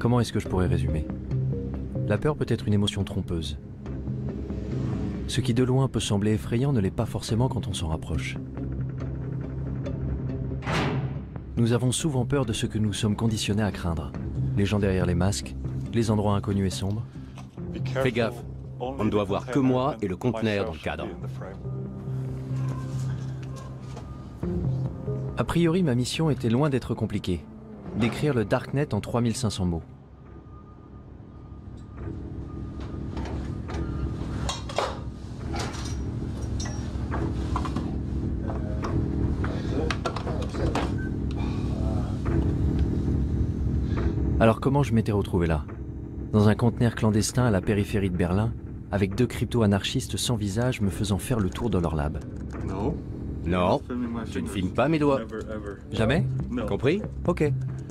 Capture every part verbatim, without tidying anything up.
Comment est-ce que je pourrais résumer? La peur peut être une émotion trompeuse. Ce qui de loin peut sembler effrayant ne l'est pas forcément quand on s'en rapproche. Nous avons souvent peur de ce que nous sommes conditionnés à craindre. Les gens derrière les masques, les endroits inconnus et sombres. Fais gaffe, on ne doit voir que moi et le conteneur dans le cadre. A priori, ma mission était loin d'être compliquée. Décrire le Darknet en trois mille cinq cents mots. Alors comment je m'étais retrouvé là? Dans un conteneur clandestin à la périphérie de Berlin, avec deux crypto-anarchistes sans visage me faisant faire le tour de leur lab. Non. Non, je ne filme pas mes doigts. Jamais? Compris? Ok.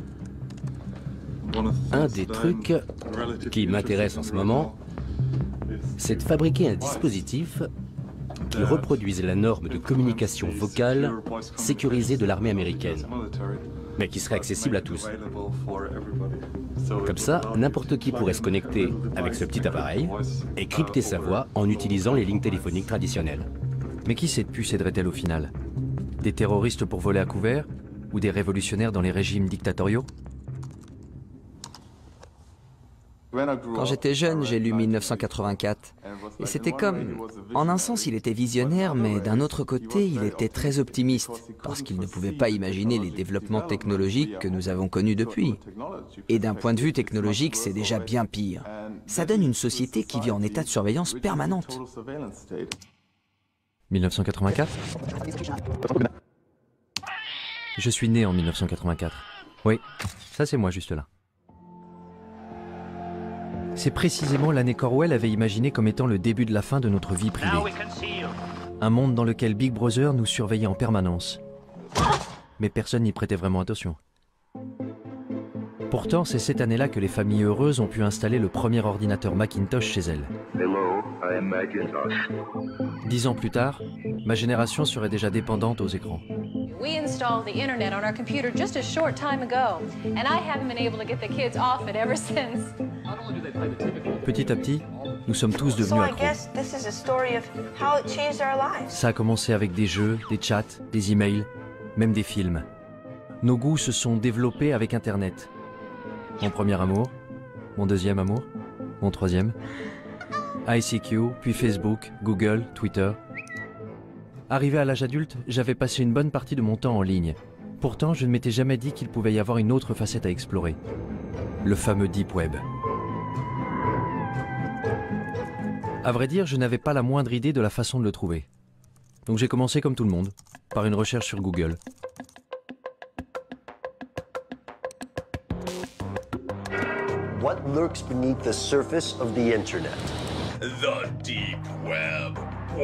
Un des trucs qui m'intéresse en ce moment, c'est de fabriquer un dispositif qui reproduise la norme de communication vocale sécurisée de l'armée américaine, mais qui serait accessible à tous. Comme ça, n'importe qui pourrait se connecter avec ce petit appareil et crypter sa voix en utilisant les lignes téléphoniques traditionnelles. Mais qui cette puce aiderait-elle au final? Des terroristes pour voler à couvert? Ou des révolutionnaires dans les régimes dictatoriaux? Quand j'étais jeune, j'ai lu mille neuf cent quatre-vingt-quatre. Et c'était comme... En un sens, il était visionnaire, mais d'un autre côté, il était très optimiste, parce qu'il ne pouvait pas imaginer les développements technologiques que nous avons connus depuis. Et d'un point de vue technologique, c'est déjà bien pire. Ça donne une société qui vit en état de surveillance permanente. mille neuf cent quatre-vingt-quatre? Je suis né en mille neuf cent quatre-vingt-quatre. Oui, ça c'est moi juste là. C'est précisément l'année qu'Orwell avait imaginé comme étant le début de la fin de notre vie privée. Un monde dans lequel Big Brother nous surveillait en permanence. Mais personne n'y prêtait vraiment attention. Pourtant, c'est cette année-là que les familles heureuses ont pu installer le premier ordinateur Macintosh chez elles. Hello, I am Macintosh. Dix ans plus tard, ma génération serait déjà dépendante aux écrans. We installed the internet on our computer just a short time ago, and I haven't been able to get the kids off it ever since. Petit à petit, nous sommes tous devenus accros. Ça a commencé avec des jeux, des chats, des emails, même des films. Nos goûts se sont développés avec Internet. Mon premier amour, mon deuxième amour, mon troisième. I C Q, puis Facebook, Google, Twitter. Arrivé à l'âge adulte, j'avais passé une bonne partie de mon temps en ligne. Pourtant, je ne m'étais jamais dit qu'il pouvait y avoir une autre facette à explorer. Le fameux Deep Web. À vrai dire, je n'avais pas la moindre idée de la façon de le trouver. Donc j'ai commencé comme tout le monde, par une recherche sur Google. What lurks beneath the surface of the internet? The deep web.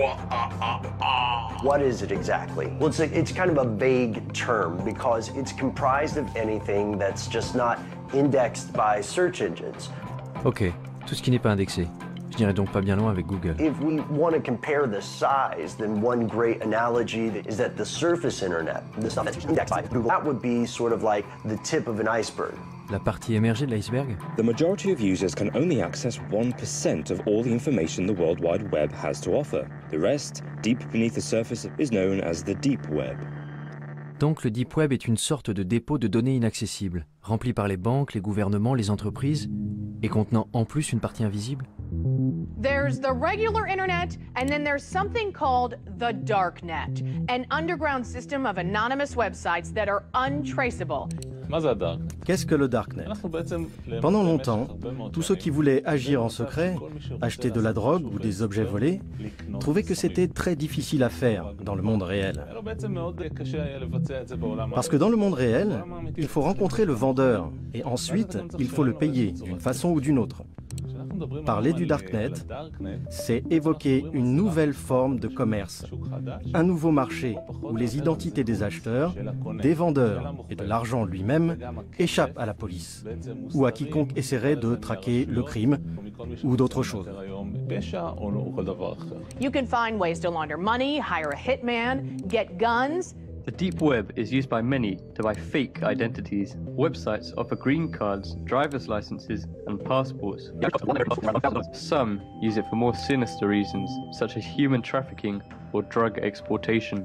What is it exactly? Well, it's, a, it's kind of a vague term because it's comprised of anything that's just not indexed by search engines. Ok, tout ce qui n'est pas indexé. Je n'irai donc pas bien loin avec Google. If we want to compare the size, then one great analogy is that the surface internet, the stuff that's indexed by Google, that would be sort of like the tip of an iceberg. La partie émergée de l'iceberg? The majority of users can only access one percent of all the information the World Wide Web has to offer. The rest, deep beneath the surface, is known as the deep web. Donc le Deep Web est une sorte de dépôt de données inaccessibles, rempli par les banques, les gouvernements, les entreprises, et contenant en plus une partie invisible? There's the regular internet, and then there's something called the darknet, an underground system of anonymous websites that are untraceable. Qu'est-ce que le Darknet? Pendant longtemps, tous ceux qui voulaient agir en secret, acheter de la drogue ou des objets volés, trouvaient que c'était très difficile à faire dans le monde réel. Parce que dans le monde réel, il faut rencontrer le vendeur et ensuite, il faut le payer d'une façon ou d'une autre. Parler du Darknet, c'est évoquer une nouvelle forme de commerce, un nouveau marché où les identités des acheteurs, des vendeurs et de l'argent lui-même échappent à la police ou à quiconque essaierait de traquer le crime ou d'autres choses. You can find ways to launder money, hire a hitman, get guns, The deep web is used by many to buy fake identities. Websites offer green cards, driver's licenses, and passports. Some use it for more sinister reasons, such as human trafficking or drug exportation.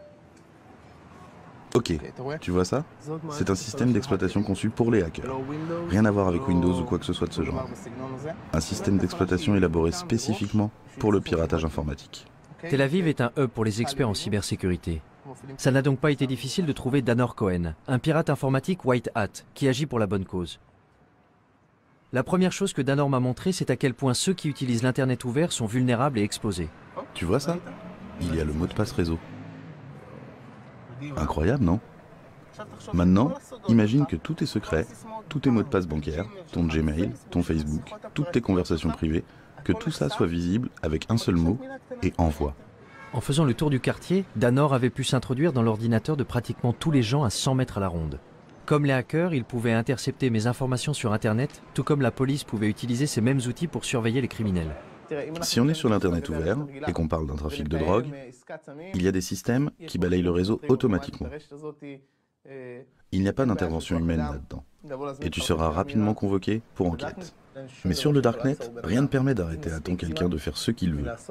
Ok, tu vois ça? C'est un système d'exploitation conçu pour les hackers. Rien à voir avec Windows ou quoi que ce soit de ce genre. Un système d'exploitation élaboré spécifiquement pour le piratage informatique. Tel Aviv est un hub pour les experts en cybersécurité. Ça n'a donc pas été difficile de trouver Danor Cohen, un pirate informatique white hat, qui agit pour la bonne cause. La première chose que Danor m'a montré, c'est à quel point ceux qui utilisent l'Internet ouvert sont vulnérables et exposés. Tu vois ça? Il y a le mot de passe réseau. Incroyable, non? Maintenant, imagine que tous tes secrets, tous tes mots de passe bancaires, ton Gmail, ton Facebook, toutes tes conversations privées, que tout ça soit visible avec un seul mot et envoie. En faisant le tour du quartier, Danor avait pu s'introduire dans l'ordinateur de pratiquement tous les gens à cent mètres à la ronde. Comme les hackers, ils pouvaient intercepter mes informations sur Internet, tout comme la police pouvait utiliser ces mêmes outils pour surveiller les criminels. Si on est sur l'Internet ouvert et qu'on parle d'un trafic de drogue, il y a des systèmes qui balayent le réseau automatiquement. Il n'y a pas d'intervention humaine là-dedans. Et tu seras rapidement convoqué pour enquête. Mais sur le Darknet, rien ne permet d'arrêter à temps quelqu'un de faire ce qu'il veut.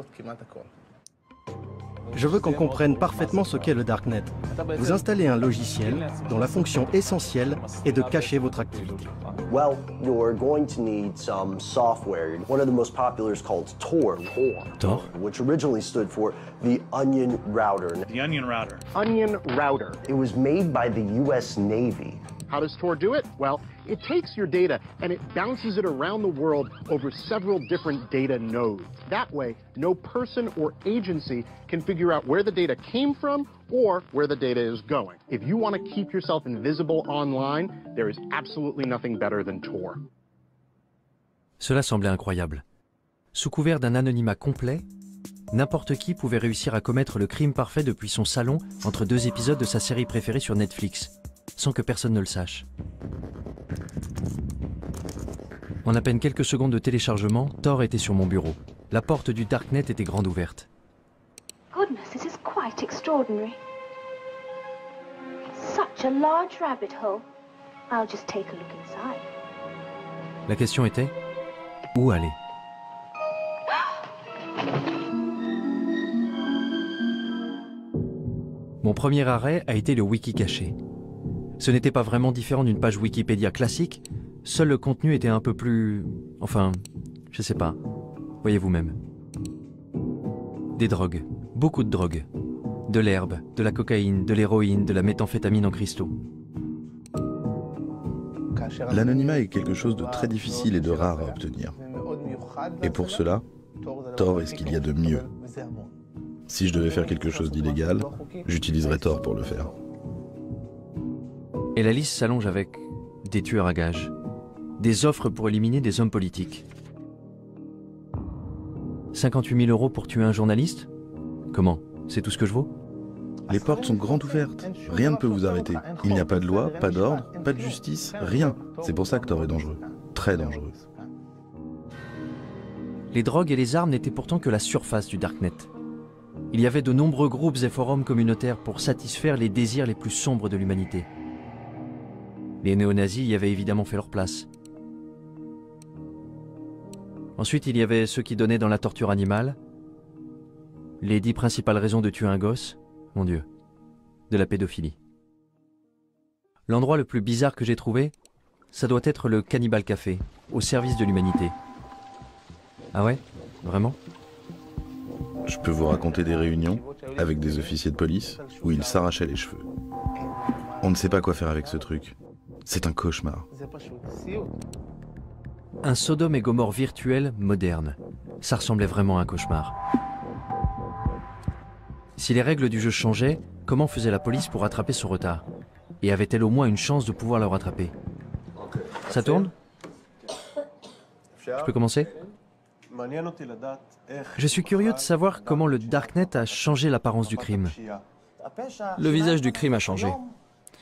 Je veux qu'on comprenne parfaitement ce qu'est le Darknet. Vous installez un logiciel dont la fonction essentielle est de cacher votre activité. Well, you're going to need some software. One of the most popular is called Tor. Tor? Which originally stood for the Onion Router. The Onion Router. Onion Router. It was made by the U S Navy. How does Tor do it? Well, it takes your data and it bounces it around the world over several different data nodes. That way, no person or agency can figure out where the data came from or where the data is going. If you want to keep yourself invisible online, there is absolutely nothing better than Tor. Cela semblait incroyable. Sous couvert d'un anonymat complet, n'importe qui pouvait réussir à commettre le crime parfait depuis son salon entre deux épisodes de sa série préférée sur Netflix, sans que personne ne le sache. En à peine quelques secondes de téléchargement, Tor était sur mon bureau. La porte du Darknet était grande ouverte. Goodness, this is quite extraordinary. Such a large rabbit hole. I'll just take a look inside. La question était, où aller? Mon premier arrêt a été le wiki caché. Ce n'était pas vraiment différent d'une page Wikipédia classique, seul le contenu était un peu plus... enfin, je sais pas, voyez vous-même. Des drogues, beaucoup de drogues. De l'herbe, de la cocaïne, de l'héroïne, de la méthamphétamine en cristaux. L'anonymat est quelque chose de très difficile et de rare à obtenir. Et pour cela, Tor est ce qu'il y a de mieux. Si je devais faire quelque chose d'illégal, j'utiliserais Tor pour le faire. Et la liste s'allonge avec des tueurs à gages, des offres pour éliminer des hommes politiques. cinquante-huit mille euros pour tuer un journaliste? Comment? C'est tout ce que je vaux? Les portes sont grandes ouvertes. Rien ne peut vous arrêter. Il n'y a pas de loi, pas d'ordre, pas de justice, rien. C'est pour ça que Tor est dangereux. Très dangereux. Les drogues et les armes n'étaient pourtant que la surface du Darknet. Il y avait de nombreux groupes et forums communautaires pour satisfaire les désirs les plus sombres de l'humanité. Les néo-nazis y avaient évidemment fait leur place. Ensuite, il y avait ceux qui donnaient dans la torture animale. Les dix principales raisons de tuer un gosse, mon Dieu, de la pédophilie. L'endroit le plus bizarre que j'ai trouvé, ça doit être le Cannibal Café, au service de l'humanité. Ah ouais? Vraiment? Je peux vous raconter des réunions avec des officiers de police où ils s'arrachaient les cheveux. On ne sait pas quoi faire avec ce truc. C'est un cauchemar. Un Sodome et Gomorrhe virtuel moderne. Ça ressemblait vraiment à un cauchemar. Si les règles du jeu changeaient, comment faisait la police pour rattraper son retard? Et avait-elle au moins une chance de pouvoir le rattraper? Ça tourne? Je peux commencer? Je suis curieux de savoir comment le Darknet a changé l'apparence du crime. Le visage du crime a changé.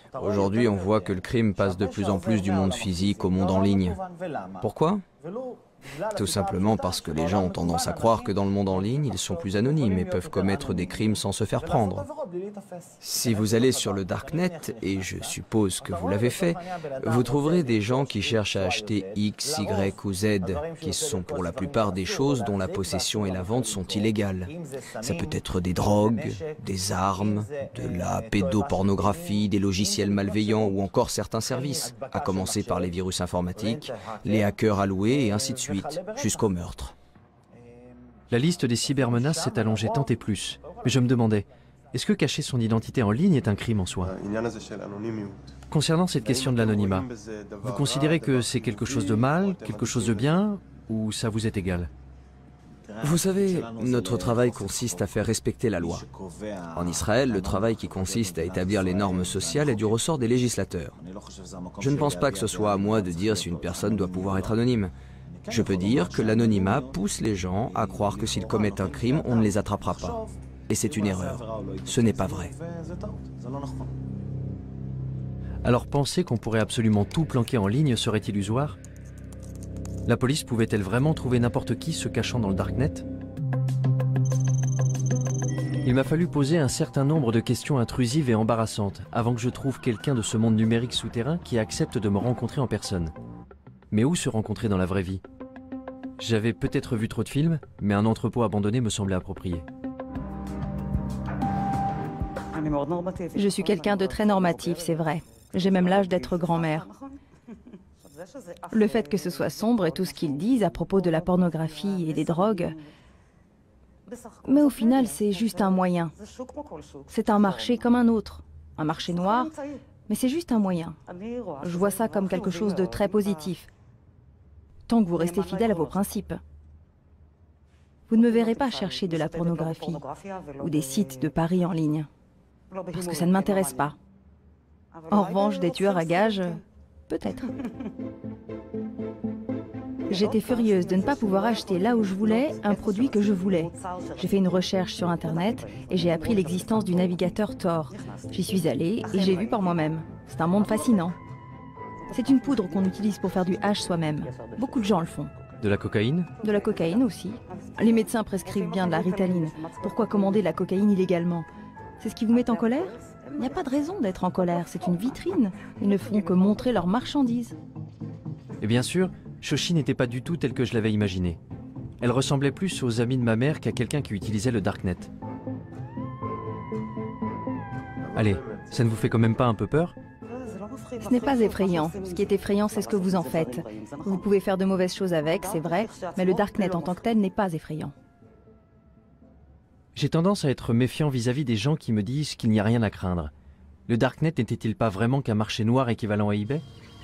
Aujourd'hui, on voit que le crime passe de plus en plus du monde physique au monde en ligne. Pourquoi? Tout simplement parce que les gens ont tendance à croire que dans le monde en ligne, ils sont plus anonymes et peuvent commettre des crimes sans se faire prendre. Si vous allez sur le Darknet, et je suppose que vous l'avez fait, vous trouverez des gens qui cherchent à acheter X, Y ou Z, qui sont pour la plupart des choses dont la possession et la vente sont illégales. Ça peut être des drogues, des armes, de la pédopornographie, des logiciels malveillants ou encore certains services, à commencer par les virus informatiques, les hackers alloués et ainsi de suite, jusqu'au meurtre. La liste des cybermenaces s'est allongée tant et plus. Mais je me demandais, est-ce que cacher son identité en ligne est un crime en soi? Concernant cette question de l'anonymat, vous considérez que c'est quelque chose de mal, quelque chose de bien, ou ça vous est égal? Vous savez, notre travail consiste à faire respecter la loi. En Israël, le travail qui consiste à établir les normes sociales est du ressort des législateurs. Je ne pense pas que ce soit à moi de dire si une personne doit pouvoir être anonyme. Je peux dire que l'anonymat pousse les gens à croire que s'ils commettent un crime, on ne les attrapera pas. Et c'est une erreur. Ce n'est pas vrai. Alors penser qu'on pourrait absolument tout planquer en ligne serait illusoire? La police pouvait-elle vraiment trouver n'importe qui se cachant dans le Darknet? Il m'a fallu poser un certain nombre de questions intrusives et embarrassantes avant que je trouve quelqu'un de ce monde numérique souterrain qui accepte de me rencontrer en personne. Mais où se rencontrer dans la vraie vie? J'avais peut-être vu trop de films, mais un entrepôt abandonné me semblait approprié. Je suis quelqu'un de très normatif, c'est vrai. J'ai même l'âge d'être grand-mère. Le fait que ce soit sombre et tout ce qu'ils disent à propos de la pornographie et des drogues, mais au final, c'est juste un moyen. C'est un marché comme un autre. Un marché noir, mais c'est juste un moyen. Je vois ça comme quelque chose de très positif. Tant que vous restez fidèle à vos principes. Vous ne me verrez pas chercher de la pornographie ou des sites de paris en ligne. Parce que ça ne m'intéresse pas. En revanche, des tueurs à gages, peut-être. J'étais furieuse de ne pas pouvoir acheter là où je voulais un produit que je voulais. J'ai fait une recherche sur Internet et j'ai appris l'existence du navigateur Tor. J'y suis allée et j'ai vu par moi-même. C'est un monde fascinant. C'est une poudre qu'on utilise pour faire du hash soi-même. Beaucoup de gens le font. De la cocaïne? De la cocaïne aussi. Les médecins prescrivent bien de la Ritaline. Pourquoi commander de la cocaïne illégalement? C'est ce qui vous met en colère? Il n'y a pas de raison d'être en colère, c'est une vitrine. Ils ne font que montrer leurs marchandises. Et bien sûr, Shoshi n'était pas du tout telle que je l'avais imaginée. Elle ressemblait plus aux amis de ma mère qu'à quelqu'un qui utilisait le Darknet. Allez, ça ne vous fait quand même pas un peu peur? Ce n'est pas effrayant. Ce qui est effrayant, c'est ce que vous en faites. Vous pouvez faire de mauvaises choses avec, c'est vrai, mais le Darknet en tant que tel n'est pas effrayant. J'ai tendance à être méfiant vis-à-vis des gens qui me disent qu'il n'y a rien à craindre. Le Darknet n'était-il pas vraiment qu'un marché noir équivalent à eBay?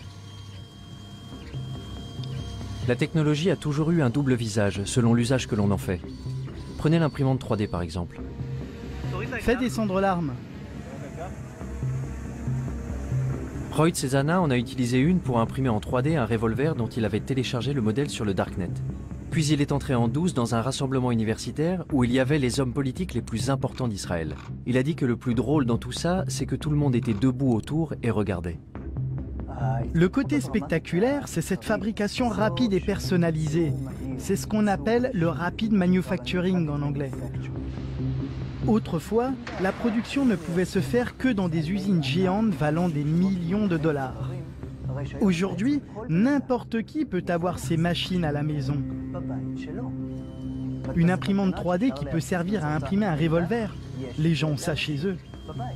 La technologie a toujours eu un double visage, selon l'usage que l'on en fait. Prenez l'imprimante trois D par exemple. Fais descendre l'arme. Roy Cezana en a utilisé une pour imprimer en trois D un revolver dont il avait téléchargé le modèle sur le Darknet. Puis il est entré en douce dans un rassemblement universitaire où il y avait les hommes politiques les plus importants d'Israël. Il a dit que le plus drôle dans tout ça, c'est que tout le monde était debout autour et regardait. Le côté spectaculaire, c'est cette fabrication rapide et personnalisée. C'est ce qu'on appelle le rapid manufacturing en anglais. Autrefois, la production ne pouvait se faire que dans des usines géantes valant des millions de dollars. Aujourd'hui, n'importe qui peut avoir ces machines à la maison. Une imprimante trois D qui peut servir à imprimer un revolver. Les gens ont ça chez eux.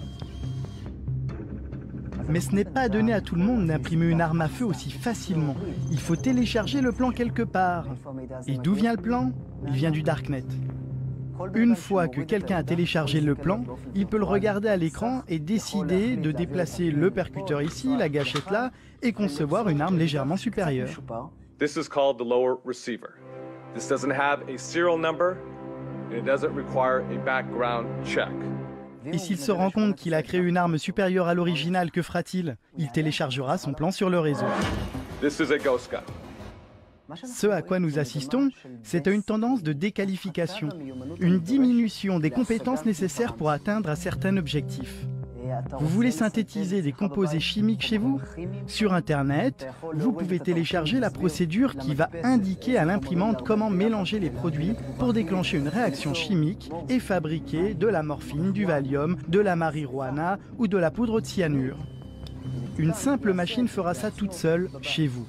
Mais ce n'est pas donné à tout le monde d'imprimer une arme à feu aussi facilement. Il faut télécharger le plan quelque part. Et d'où vient le plan? Il vient du Darknet. Une fois que quelqu'un a téléchargé le plan, il peut le regarder à l'écran et décider de déplacer le percuteur ici, la gâchette là, et concevoir une arme légèrement supérieure. This is called the lower receiver. This doesn't have a serial number and it doesn't require a background check. Et s'il se rend compte qu'il a créé une arme supérieure à l'original, que fera-t-il? Il téléchargera son plan sur le réseau. This is a ghost gun. Ce à quoi nous assistons, c'est à une tendance de déqualification, une diminution des compétences nécessaires pour atteindre un certain objectif. Vous voulez synthétiser des composés chimiques chez vous? Sur Internet, vous pouvez télécharger la procédure qui va indiquer à l'imprimante comment mélanger les produits pour déclencher une réaction chimique et fabriquer de la morphine, du Valium, de la marijuana ou de la poudre de cyanure. Une simple machine fera ça toute seule chez vous.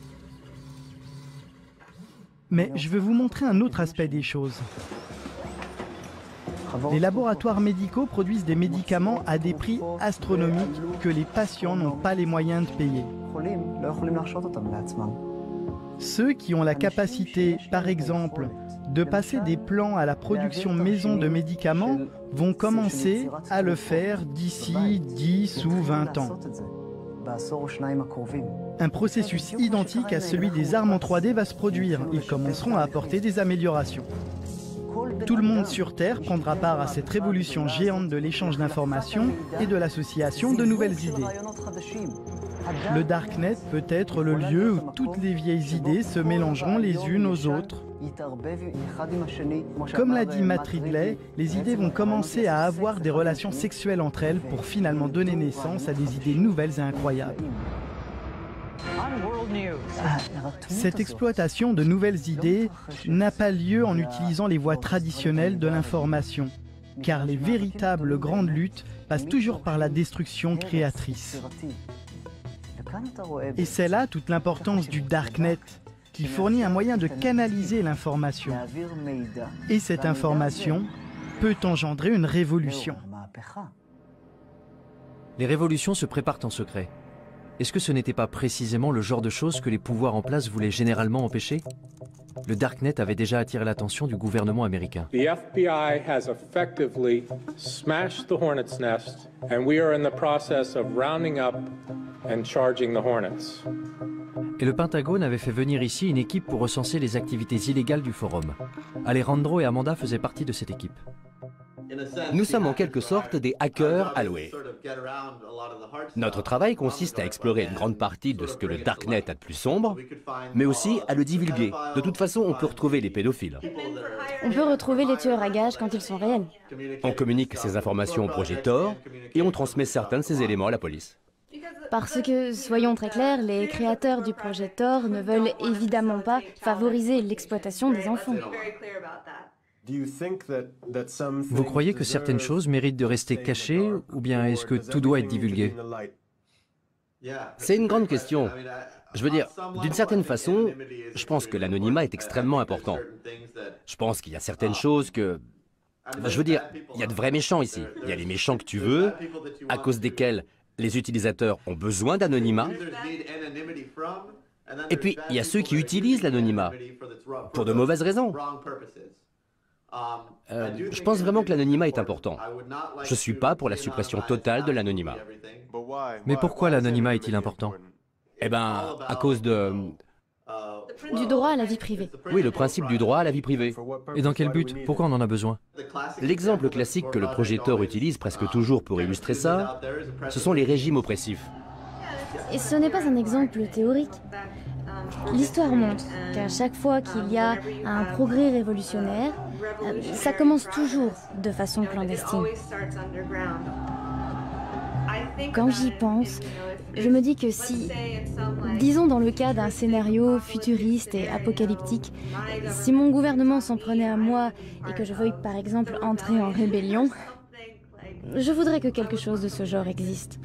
Mais je veux vous montrer un autre aspect des choses. Les laboratoires médicaux produisent des médicaments à des prix astronomiques que les patients n'ont pas les moyens de payer. Ceux qui ont la capacité, par exemple, de passer des plans à la production maison de médicaments vont commencer à le faire d'ici dix ou vingt ans. Un processus identique à celui des armes en trois D va se produire. Ils commenceront à apporter des améliorations. Tout le monde sur Terre prendra part à cette révolution géante de l'échange d'informations et de l'association de nouvelles idées. Le Darknet peut être le lieu où toutes les vieilles idées se mélangeront les unes aux autres. Comme l'a dit Matt Ridley, les idées vont commencer à avoir des relations sexuelles entre elles pour finalement donner naissance à des idées nouvelles et incroyables. Cette exploitation de nouvelles idées n'a pas lieu en utilisant les voies traditionnelles de l'information, car les véritables grandes luttes passent toujours par la destruction créatrice. Et c'est là toute l'importance du Darknet, qui fournit un moyen de canaliser l'information. Et cette information peut engendrer une révolution. Les révolutions se préparent en secret. Est-ce que ce n'était pas précisément le genre de choses que les pouvoirs en place voulaient généralement empêcher? Le Darknet avait déjà attiré l'attention du gouvernement américain. The F B I has effectively smashed the Hornet's nest, and we are in the process of rounding up and charging the Hornets. Et le Pentagone avait fait venir ici une équipe pour recenser les activités illégales du forum. Alejandro et Amanda faisaient partie de cette équipe. Nous sommes en quelque sorte des hackers alloués. Notre travail consiste à explorer une grande partie de ce que le Darknet a de plus sombre, mais aussi à le divulguer. De toute façon, on peut retrouver les pédophiles. On peut retrouver les tueurs à gages quand ils sont réels. On communique ces informations au projet Tor et on transmet certains de ces éléments à la police. Parce que, soyons très clairs, les créateurs du projet Tor ne veulent évidemment pas favoriser l'exploitation des enfants. Vous croyez que certaines choses méritent de rester cachées, ou bien est-ce que tout doit être divulgué? C'est une grande question. Je veux dire, d'une certaine façon, je pense que l'anonymat est extrêmement important. Je pense qu'il y a certaines choses que... Je veux dire, il y a de vrais méchants ici. Il y a les méchants que tu veux, à cause desquels les utilisateurs ont besoin d'anonymat. Et puis, il y a ceux qui utilisent l'anonymat pour de mauvaises raisons. Euh, je pense vraiment que l'anonymat est important. Je ne suis pas pour la suppression totale de l'anonymat. Mais pourquoi l'anonymat est-il important? Eh bien, à cause de... Du droit à la vie privée. Oui, le principe du droit à la vie privée. Et dans quel but? Pourquoi on en a besoin? L'exemple classique que le projet Tor utilise presque toujours pour illustrer ça, ce sont les régimes oppressifs. Et ce n'est pas un exemple théorique. L'histoire montre qu'à chaque fois qu'il y a un progrès révolutionnaire, ça commence toujours de façon clandestine. Quand j'y pense, je me dis que si, disons dans le cas d'un scénario futuriste et apocalyptique, si mon gouvernement s'en prenait à moi et que je veuille par exemple entrer en rébellion, je voudrais que quelque chose de ce genre existe.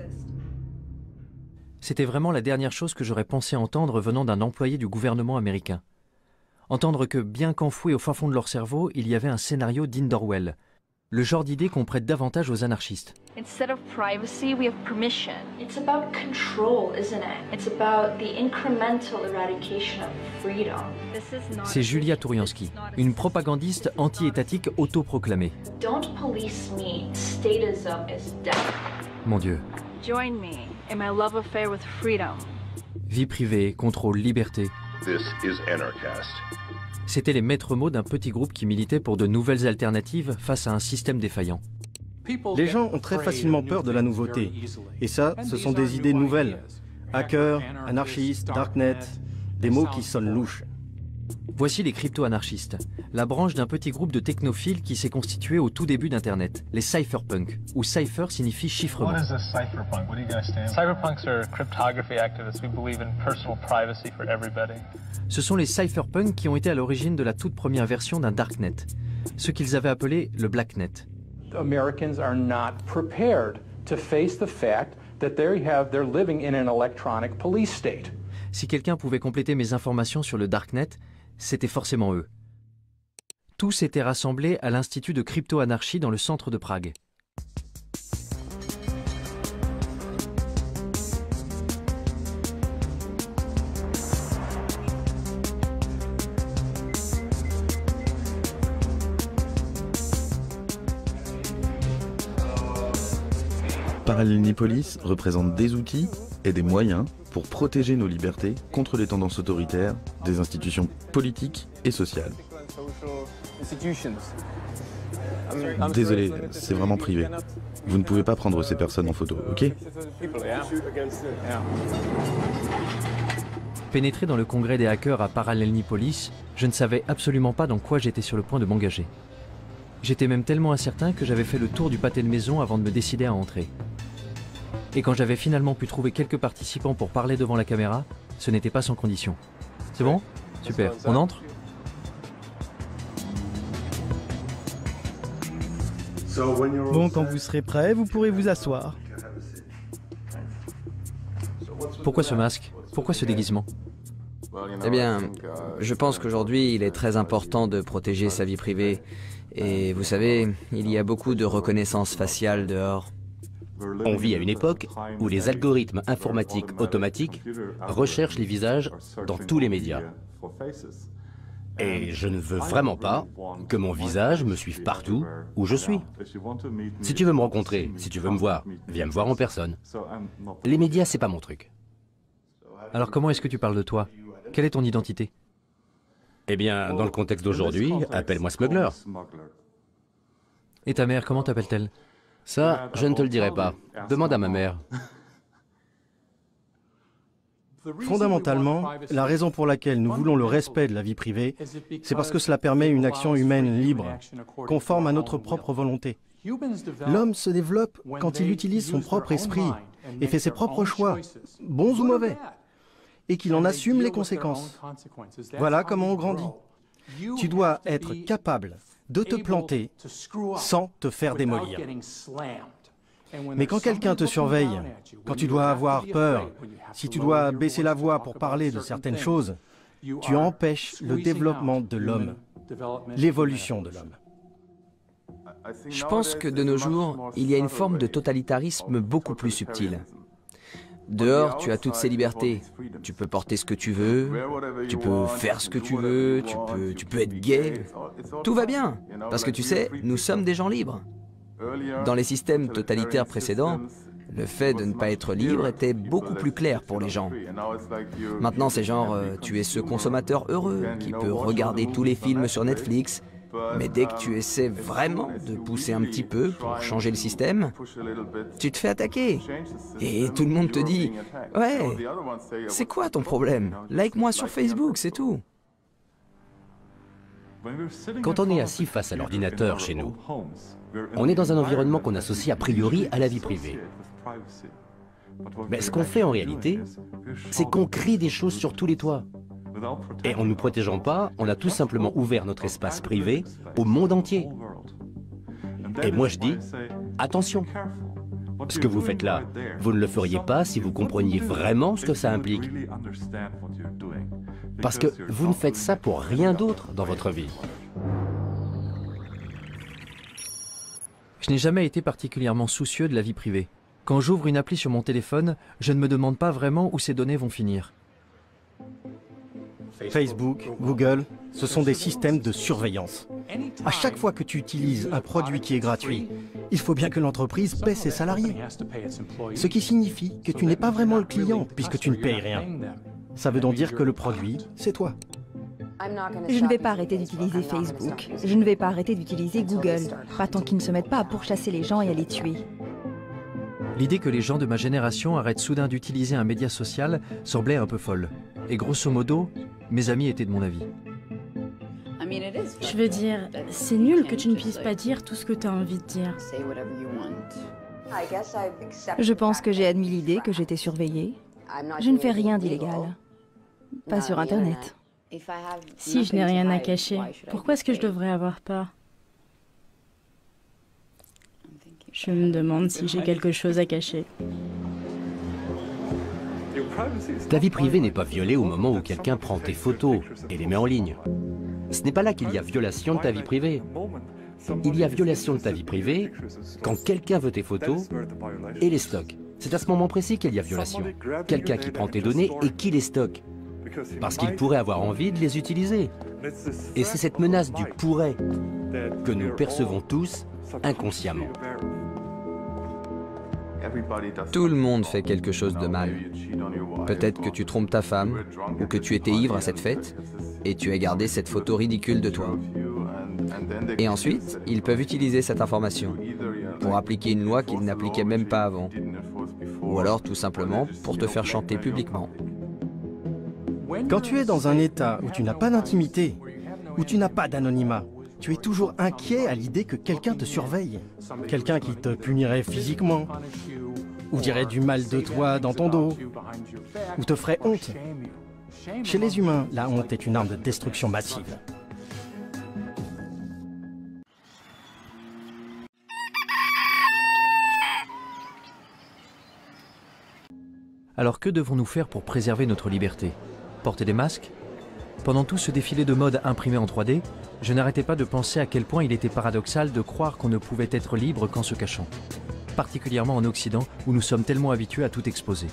C'était vraiment la dernière chose que j'aurais pensé entendre venant d'un employé du gouvernement américain. Entendre que, bien qu'enfoui au fin fond de leur cerveau, il y avait un scénario digne d'Orwell. Le genre d'idée qu'on prête davantage aux anarchistes. Instead of privacy, we have permission. It's about control, isn't it? It's about the incremental eradication of freedom. C'est Julia Touriansky, une propagandiste anti-étatique autoproclamée. Don't police me. Statism is death. Mon Dieu. Join me in my love affair with freedom. Vie privée, contrôle, liberté. This is Anarchast. C'étaient les maîtres mots d'un petit groupe qui militait pour de nouvelles alternatives face à un système défaillant. Les gens ont très facilement peur de la nouveauté. Et ça, ce sont des idées nouvelles. Hacker, anarchiste, darknet, des mots qui sonnent louches. Voici les crypto-anarchistes, la branche d'un petit groupe de technophiles qui s'est constitué au tout début d'Internet, les cypherpunks, où cypher signifie chiffrement. What is a cypherpunk? What do you guys stand for? Cypherpunks are cryptography activists. We believe in personal privacy for everybody. Ce sont les cypherpunks qui ont été à l'origine de la toute première version d'un darknet, ce qu'ils avaient appelé le blacknet. Americans are not prepared to face the fact that they have they're living in an electronic police state. Si quelqu'un pouvait compléter mes informations sur le darknet, c'était forcément eux. Tous étaient rassemblés à l'Institut de crypto-anarchie dans le centre de Prague. Parallelnipolis représente des outils et des moyens pour protéger nos libertés contre les tendances autoritaires des institutions politiques et sociales. Désolé, c'est vraiment privé. Vous ne pouvez pas prendre ces personnes en photo, ok? Pénétré dans le congrès des hackers à Parallelnipolis, je ne savais absolument pas dans quoi j'étais sur le point de m'engager. J'étais même tellement incertain que j'avais fait le tour du pâté de maison avant de me décider à entrer. Et quand j'avais finalement pu trouver quelques participants pour parler devant la caméra, ce n'était pas sans condition. C'est bon? Super. On entre? Bon, quand vous serez prêt, vous pourrez vous asseoir. Pourquoi ce masque? Pourquoi ce déguisement? Eh bien, je pense qu'aujourd'hui, il est très important de protéger sa vie privée. Et vous savez, il y a beaucoup de reconnaissance faciale dehors. On vit à une époque où les algorithmes informatiques automatiques recherchent les visages dans tous les médias. Et je ne veux vraiment pas que mon visage me suive partout où je suis. Si tu veux me rencontrer, si tu veux me voir, viens me voir en personne. Les médias, c'est pas mon truc. Alors comment est-ce que tu parles de toi? Quelle est ton identité? Eh bien, dans le contexte d'aujourd'hui, appelle-moi Smuggler. Et ta mère, comment t'appelle-t-elle? Ça, je ne te le dirai pas. Demande à ma mère. Fondamentalement, la raison pour laquelle nous voulons le respect de la vie privée, c'est parce que cela permet une action humaine libre, conforme à notre propre volonté. L'homme se développe quand il utilise son propre esprit et fait ses propres choix, bons ou mauvais, et qu'il en assume les conséquences. Voilà comment on grandit. Tu dois être capable de te planter sans te faire démolir. Mais quand quelqu'un te surveille, quand tu dois avoir peur, si tu dois baisser la voix pour parler de certaines choses, tu empêches le développement de l'homme, l'évolution de l'homme. Je pense que de nos jours, il y a une forme de totalitarisme beaucoup plus subtile. Dehors, tu as toutes ces libertés. Tu peux porter ce que tu veux, tu peux faire ce que tu veux, tu peux, tu peux être gay. Tout va bien, parce que tu sais, nous sommes des gens libres. Dans les systèmes totalitaires précédents, le fait de ne pas être libre était beaucoup plus clair pour les gens. Maintenant, c'est genre, euh, tu es ce consommateur heureux qui peut regarder tous les films sur Netflix, mais dès que tu essaies vraiment de pousser un petit peu pour changer le système, tu te fais attaquer. Et tout le monde te dit « Ouais, c'est quoi ton problème? Like-moi sur Facebook, c'est tout. » Quand on est assis face à l'ordinateur chez nous, on est dans un environnement qu'on associe a priori à la vie privée. Mais ce qu'on fait en réalité, c'est qu'on crée des choses sur tous les toits. Et en ne nous protégeant pas, on a tout simplement ouvert notre espace privé au monde entier. Et moi je dis, attention, ce que vous faites là, vous ne le feriez pas si vous compreniez vraiment ce que ça implique. Parce que vous ne faites ça pour rien d'autre dans votre vie. Je n'ai jamais été particulièrement soucieux de la vie privée. Quand j'ouvre une appli sur mon téléphone, je ne me demande pas vraiment où ces données vont finir. Facebook, Google, ce sont des systèmes de surveillance. À chaque fois que tu utilises un produit qui est gratuit, il faut bien que l'entreprise paie ses salariés. Ce qui signifie que tu n'es pas vraiment le client puisque tu ne payes rien. Ça veut donc dire que le produit, c'est toi. Je ne vais pas arrêter d'utiliser Facebook. Je ne vais pas arrêter d'utiliser Google. Pas tant qu'ils ne se mettent pas à pourchasser les gens et à les tuer. L'idée que les gens de ma génération arrêtent soudain d'utiliser un média social semblait un peu folle. Et grosso modo, mes amis étaient de mon avis. Je veux dire, c'est nul que tu ne puisses pas dire tout ce que tu as envie de dire. Je pense que j'ai admis l'idée que j'étais surveillée. Je ne fais rien d'illégal. Pas sur Internet. Si je n'ai rien à cacher, pourquoi est-ce que je devrais avoir peur? Je me demande si j'ai quelque chose à cacher. Ta vie privée n'est pas violée au moment où quelqu'un prend tes photos et les met en ligne. Ce n'est pas là qu'il y a violation de ta vie privée. Il y a violation de ta vie privée quand quelqu'un veut tes photos et les stocke. C'est à ce moment précis qu'il y a violation. Quelqu'un qui prend tes données et qui les stocke. Parce qu'il pourrait avoir envie de les utiliser. Et c'est cette menace du « pourrait » que nous percevons tous inconsciemment. Tout le monde fait quelque chose de mal. Peut-être que tu trompes ta femme, ou que tu étais ivre à cette fête, et tu as gardé cette photo ridicule de toi. Et ensuite, ils peuvent utiliser cette information pour appliquer une loi qu'ils n'appliquaient même pas avant. Ou alors tout simplement pour te faire chanter publiquement. Quand tu es dans un état où tu n'as pas d'intimité, où tu n'as pas d'anonymat, tu es toujours inquiet à l'idée que quelqu'un te surveille. Quelqu'un qui te punirait physiquement, ou dirait du mal de toi dans ton dos, ou te ferait honte. Chez les humains, la honte est une arme de destruction massive. Alors que devons-nous faire pour préserver notre liberté? Porter des masques? Pendant tout ce défilé de mode imprimé en trois D, je n'arrêtais pas de penser à quel point il était paradoxal de croire qu'on ne pouvait être libre qu'en se cachant. Particulièrement en Occident, où nous sommes tellement habitués à tout exposer.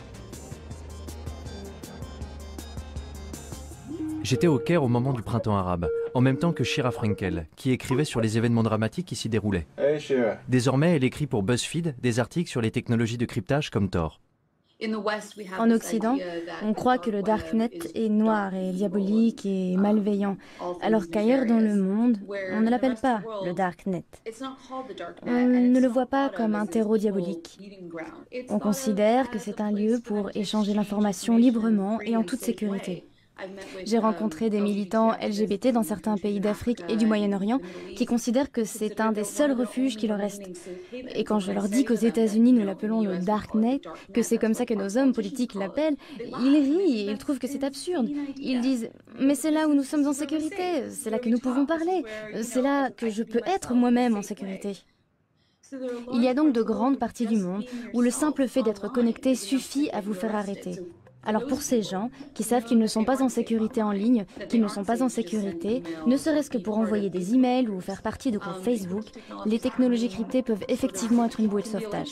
J'étais au Caire au moment du printemps arabe, en même temps que Shira Frankel, qui écrivait sur les événements dramatiques qui s'y déroulaient. Désormais, elle écrit pour BuzzFeed des articles sur les technologies de cryptage comme Tor. En Occident, on croit que le Darknet est noir et diabolique et malveillant, alors qu'ailleurs dans le monde, on ne l'appelle pas le Darknet. On ne le voit pas comme un terreau diabolique. On considère que c'est un lieu pour échanger l'information librement et en toute sécurité. J'ai rencontré des militants L G B T dans certains pays d'Afrique et du Moyen-Orient qui considèrent que c'est un des seuls refuges qui leur reste. Et quand je leur dis qu'aux États-Unis nous l'appelons le Darknet, que c'est comme ça que nos hommes politiques l'appellent, ils rient et ils trouvent que c'est absurde. Ils disent « mais c'est là où nous sommes en sécurité, c'est là que nous pouvons parler, c'est là que je peux être moi-même en sécurité ». Il y a donc de grandes parties du monde où le simple fait d'être connecté suffit à vous faire arrêter. Alors pour ces gens qui savent qu'ils ne sont pas en sécurité en ligne, qu'ils ne sont pas en sécurité, ne serait-ce que pour envoyer des emails ou faire partie de groupes Facebook, les technologies cryptées peuvent effectivement être une bouée de sauvetage.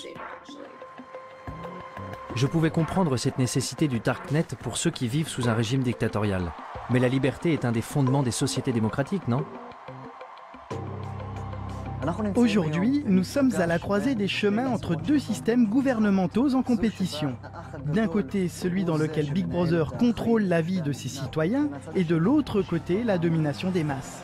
Je pouvais comprendre cette nécessité du Darknet pour ceux qui vivent sous un régime dictatorial. Mais la liberté est un des fondements des sociétés démocratiques, non ? Aujourd'hui, nous sommes à la croisée des chemins entre deux systèmes gouvernementaux en compétition. D'un côté, celui dans lequel Big Brother contrôle la vie de ses citoyens, et de l'autre côté, la domination des masses.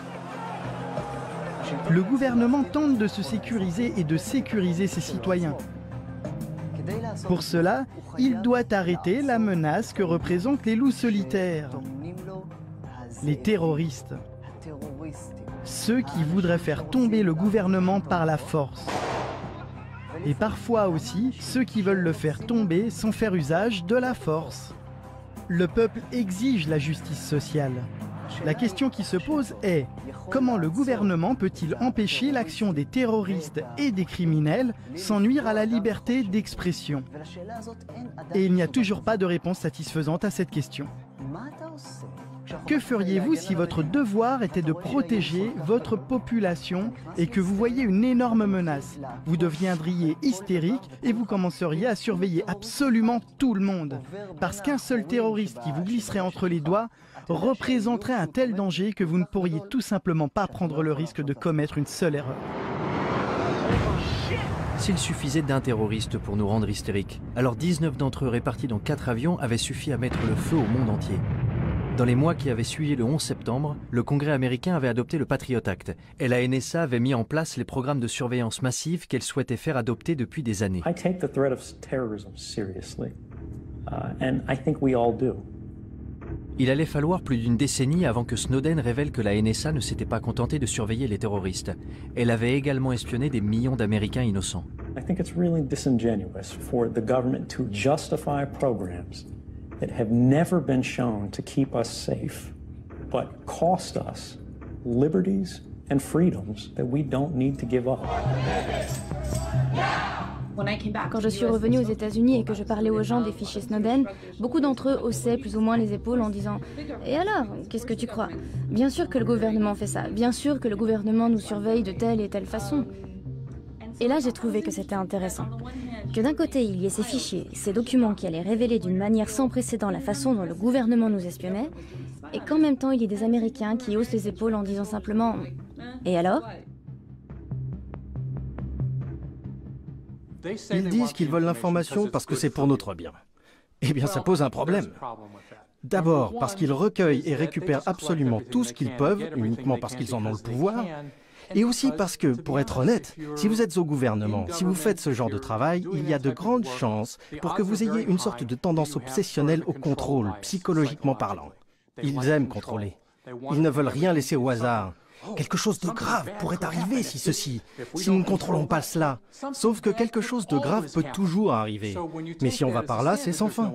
Le gouvernement tente de se sécuriser et de sécuriser ses citoyens. Pour cela, il doit arrêter la menace que représentent les loups solitaires, les terroristes. Ceux qui voudraient faire tomber le gouvernement par la force. Et parfois aussi, ceux qui veulent le faire tomber sans faire usage de la force. Le peuple exige la justice sociale. La question qui se pose est, comment le gouvernement peut-il empêcher l'action des terroristes et des criminels sans nuire à la liberté d'expression? Et il n'y a toujours pas de réponse satisfaisante à cette question. Que feriez-vous si votre devoir était de protéger votre population et que vous voyez une énorme menace? Vous deviendriez hystérique et vous commenceriez à surveiller absolument tout le monde. Parce qu'un seul terroriste qui vous glisserait entre les doigts représenterait un tel danger que vous ne pourriez tout simplement pas prendre le risque de commettre une seule erreur. S'il suffisait d'un terroriste pour nous rendre hystériques, alors dix-neuf d'entre eux répartis dans quatre avions avaient suffi à mettre le feu au monde entier. Dans les mois qui avaient suivi le onze septembre, le Congrès américain avait adopté le Patriot Act et la N S A avait mis en place les programmes de surveillance massive qu'elle souhaitait faire adopter depuis des années. I take the threat of terrorism seriously, uh, and I think we all do. Il allait falloir plus d'une décennie avant que Snowden révèle que la N S A ne s'était pas contentée de surveiller les terroristes. Elle avait également espionné des millions d'Américains innocents. I think it's really disingenuous for the government to justify programs that have never been shown to keep us safe, but cost us liberties and freedoms that we don't need to give up. Quand je suis revenue aux États-Unis et que je parlais aux gens des fichiers Snowden, beaucoup d'entre eux haussaient plus ou moins les épaules en disant « Et alors, qu'est-ce que tu crois? Bien sûr que le gouvernement fait ça, bien sûr que le gouvernement nous surveille de telle et telle façon. » Et là, j'ai trouvé que c'était intéressant. Que d'un côté, il y ait ces fichiers, ces documents qui allaient révéler d'une manière sans précédent la façon dont le gouvernement nous espionnait, et qu'en même temps, il y ait des Américains qui haussent les épaules en disant simplement « Et alors ?» Ils disent qu'ils veulent l'information parce que c'est pour notre bien. Eh bien, ça pose un problème. D'abord, parce qu'ils recueillent et récupèrent absolument tout ce qu'ils peuvent, uniquement parce qu'ils en ont le pouvoir, et aussi parce que, pour être honnête, si vous êtes au gouvernement, si vous faites ce genre de travail, il y a de grandes chances pour que vous ayez une sorte de tendance obsessionnelle au contrôle, psychologiquement parlant. Ils aiment contrôler. Ils ne veulent rien laisser au hasard. Quelque chose de grave pourrait arriver si ceci, si nous ne contrôlons pas cela. Sauf que quelque chose de grave peut toujours arriver. Mais si on va par là, c'est sans fin.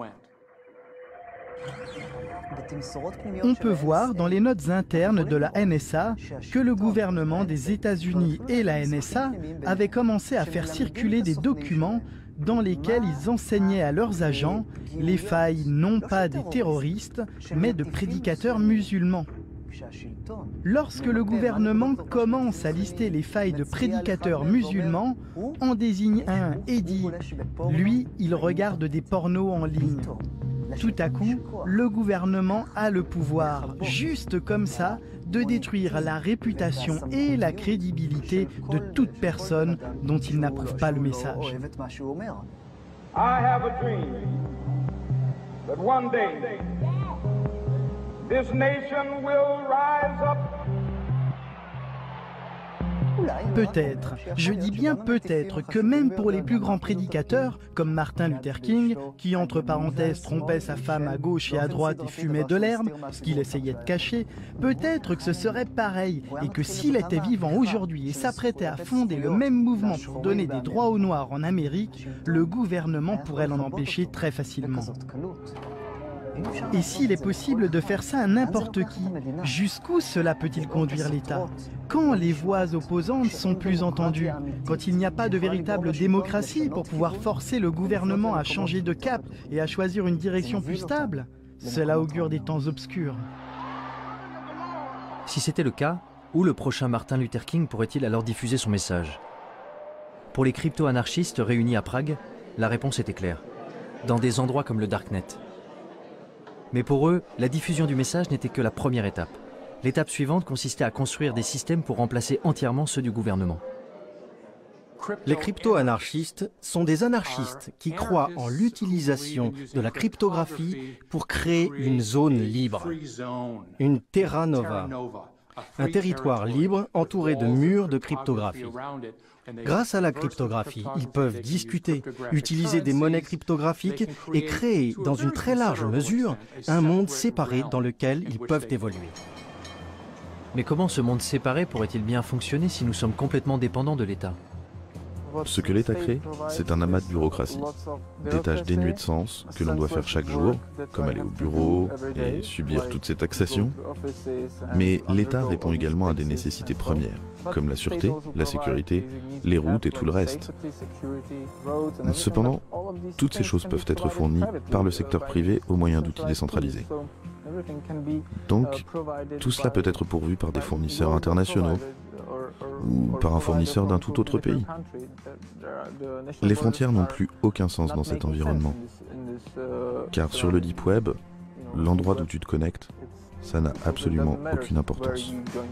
On peut voir dans les notes internes de la N S A que le gouvernement des États-Unis et la N S A avaient commencé à faire circuler des documents dans lesquels ils enseignaient à leurs agents les failles non pas des terroristes, mais de prédicateurs musulmans. Lorsque le gouvernement commence à lister les failles de prédicateurs musulmans, en désigne un et dit « lui, il regarde des pornos en ligne ». Tout à coup, le gouvernement a le pouvoir, juste comme ça, de détruire la réputation et la crédibilité de toute personne dont il n'approuve pas le message. I have a dream that one day this nation will rise up. Peut-être, je dis bien peut-être, que même pour les plus grands prédicateurs, comme Martin Luther King, qui entre parenthèses trompait sa femme à gauche et à droite et fumait de l'herbe, ce qu'il essayait de cacher, peut-être que ce serait pareil, et que s'il était vivant aujourd'hui et s'apprêtait à fonder le même mouvement pour donner des droits aux Noirs en Amérique, le gouvernement pourrait l'en empêcher très facilement. Et s'il est possible de faire ça à n'importe qui, jusqu'où cela peut-il conduire l'État? Quand les voix opposantes sont plus entendues? Quand il n'y a pas de véritable démocratie pour pouvoir forcer le gouvernement à changer de cap et à choisir une direction plus stable? Cela augure des temps obscurs. Si c'était le cas, où le prochain Martin Luther King pourrait-il alors diffuser son message? Pour les crypto-anarchistes réunis à Prague, la réponse était claire. Dans des endroits comme le Darknet. Mais pour eux, la diffusion du message n'était que la première étape. L'étape suivante consistait à construire des systèmes pour remplacer entièrement ceux du gouvernement. Les crypto-anarchistes sont des anarchistes qui croient en l'utilisation de la cryptographie pour créer une zone libre, une terra nova, un territoire libre entouré de murs de cryptographie. Grâce à la cryptographie, ils peuvent discuter, utiliser des monnaies cryptographiques et créer, dans une très large mesure, un monde séparé dans lequel ils peuvent évoluer. Mais comment ce monde séparé pourrait-il bien fonctionner si nous sommes complètement dépendants de l'État? Ce que l'État crée, c'est un amas de bureaucratie, des tâches dénuées de sens que l'on doit faire chaque jour, comme aller au bureau et subir toutes ces taxations. Mais l'État répond également à des nécessités premières, comme la sûreté, la sécurité, les routes et tout le reste. Cependant, toutes ces choses peuvent être fournies par le secteur privé au moyen d'outils décentralisés. Donc, tout cela peut être pourvu par des fournisseurs internationaux, ou par un fournisseur d'un tout autre pays. Les frontières n'ont plus aucun sens dans cet environnement. Car sur le Deep Web, l'endroit d'où tu te connectes, ça n'a absolument aucune importance.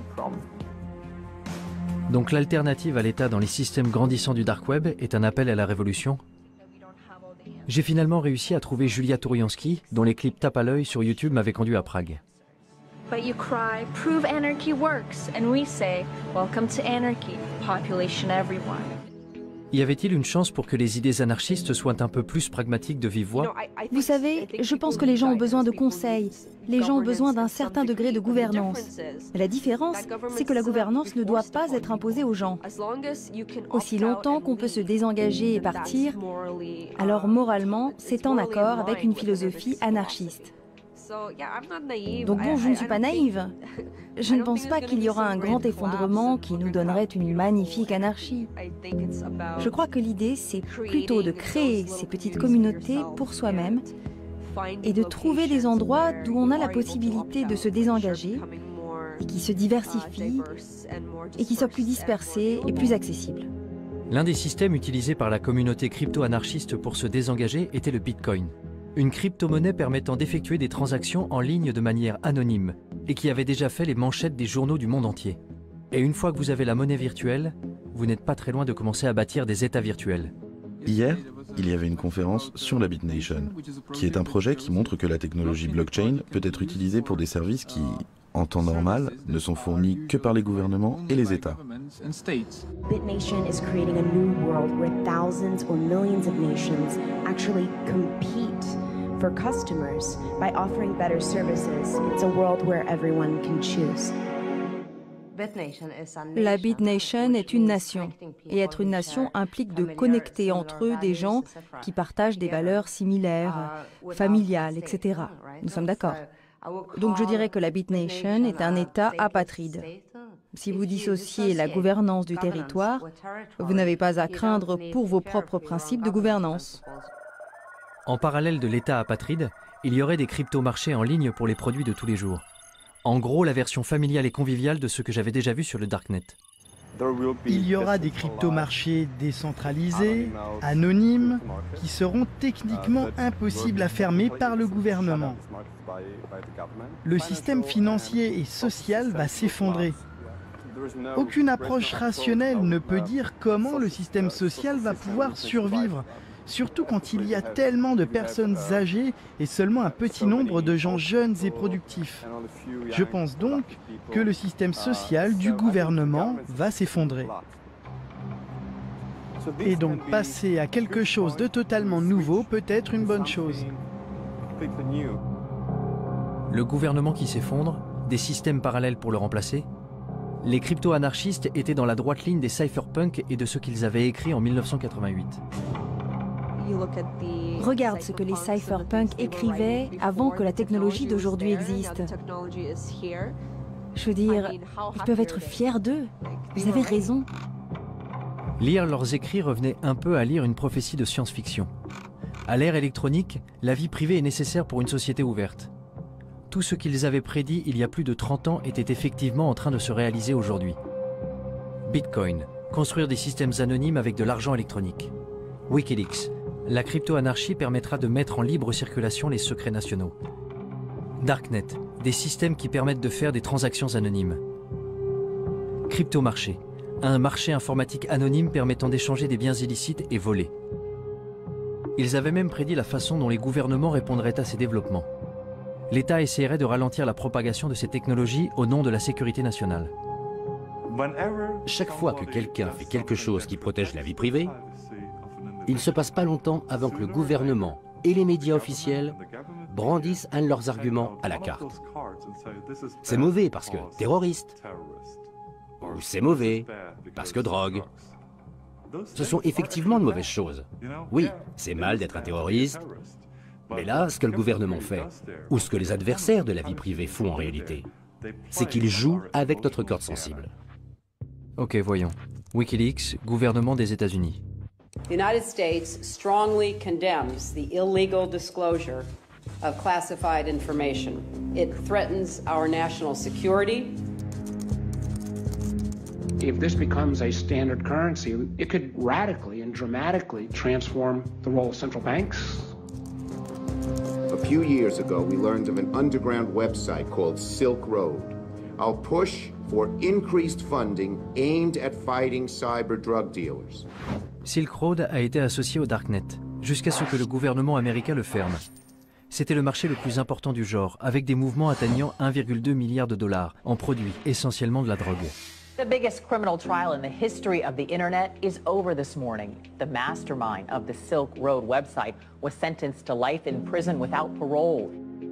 Donc l'alternative à l'État dans les systèmes grandissants du Dark Web est un appel à la révolution? J'ai finalement réussi à trouver Julia Touriansky, dont les clips tape à l'œil sur YouTube m'avaient conduit à Prague. But you cry, prove anarchy works, and we say, welcome to anarchy, population everyone. Y avait-il une chance pour que les idées anarchistes soient un peu plus pragmatiques de vive voix? Vous savez, je pense que les gens ont besoin de conseils. Les gens ont besoin d'un certain degré de gouvernance. La différence, c'est que la gouvernance ne doit pas être imposée aux gens. Aussi longtemps qu'on peut se désengager et partir, alors moralement, c'est en accord avec une philosophie anarchiste. Donc bon, je ne suis pas naïve. Je ne pense pas qu'il y aura un grand effondrement qui nous donnerait une magnifique anarchie. Je crois que l'idée, c'est plutôt de créer ces petites communautés pour soi-même et de trouver des endroits d'où on a la possibilité de se désengager et qui se diversifient et qui soient plus dispersés et plus accessibles. L'un des systèmes utilisés par la communauté crypto-anarchiste pour se désengager était le Bitcoin. Une crypto-monnaie permettant d'effectuer des transactions en ligne de manière anonyme et qui avait déjà fait les manchettes des journaux du monde entier. Et une fois que vous avez la monnaie virtuelle, vous n'êtes pas très loin de commencer à bâtir des États virtuels. Hier, il y avait une conférence sur la BitNation, qui est un projet qui montre que la technologie blockchain peut être utilisée pour des services qui, en temps normal, ne sont fournis que par les gouvernements et les États. BitNation is creating a new world where thousands or millions of nations actually compete for customers by offering better services. It's a world where everyone can choose. La BitNation est une nation, et être une nation implique de connecter entre eux des gens qui partagent des valeurs similaires, familiales, et cetera. Nous sommes d'accord. Donc je dirais que la BitNation est un État apatride. Si vous dissociez la gouvernance du territoire, vous n'avez pas à craindre pour vos propres principes de gouvernance. En parallèle de l'État apatride, il y aurait des crypto-marchés en ligne pour les produits de tous les jours. En gros, la version familiale et conviviale de ce que j'avais déjà vu sur le Darknet. Il y aura des crypto-marchés décentralisés, anonymes, qui seront techniquement impossibles à fermer par le gouvernement. Le système financier et social va s'effondrer. Aucune approche rationnelle ne peut dire comment le système social va pouvoir survivre, surtout quand il y a tellement de personnes âgées et seulement un petit nombre de gens jeunes et productifs. Je pense donc que le système social du gouvernement va s'effondrer. Et donc passer à quelque chose de totalement nouveau peut être une bonne chose. Le gouvernement qui s'effondre, des systèmes parallèles pour le remplacer. Les crypto-anarchistes étaient dans la droite ligne des cypherpunks et de ce qu'ils avaient écrit en mille neuf cent quatre-vingt-huit. Regarde ce que les cypherpunks écrivaient avant que la technologie d'aujourd'hui existe. Je veux dire, ils peuvent être fiers d'eux. Vous avez raison. Lire leurs écrits revenait un peu à lire une prophétie de science-fiction. À l'ère électronique, la vie privée est nécessaire pour une société ouverte. Tout ce qu'ils avaient prédit il y a plus de trente ans était effectivement en train de se réaliser aujourd'hui. Bitcoin, construire des systèmes anonymes avec de l'argent électronique. Wikileaks, la crypto-anarchie permettra de mettre en libre circulation les secrets nationaux. Darknet, des systèmes qui permettent de faire des transactions anonymes. Crypto-marché, un marché informatique anonyme permettant d'échanger des biens illicites et volés. Ils avaient même prédit la façon dont les gouvernements répondraient à ces développements. L'État essaierait de ralentir la propagation de ces technologies au nom de la sécurité nationale. Chaque fois que quelqu'un fait quelque chose qui protège la vie privée, il ne se passe pas longtemps avant que le gouvernement et les médias officiels brandissent un de leurs arguments à la carte. C'est mauvais parce que terroriste, ou c'est mauvais parce que drogue. Ce sont effectivement de mauvaises choses. Oui, c'est mal d'être un terroriste, mais là, ce que le gouvernement fait, ou ce que les adversaires de la vie privée font en réalité, c'est qu'ils jouent avec notre corde sensible. Ok, voyons. Wikileaks, gouvernement des États-Unis. The United States strongly condemns the illegal disclosure of classified information. It threatens our national security. If this becomes a standard currency, it could radically and dramatically transform the role of central banks. A few years ago, we learned of an underground website called Silk Road. Our push for increased funding aimed at fighting cyber drug dealers. Silk Road a été associé au Darknet, jusqu'à ce que le gouvernement américain le ferme. C'était le marché le plus important du genre, avec des mouvements atteignant un virgule deux milliard de dollars en produits, essentiellement de la drogue. The biggest criminal trial in the history of the internet is over this morning. The mastermind of the Silk Road website was sentenced to life in prison without parole.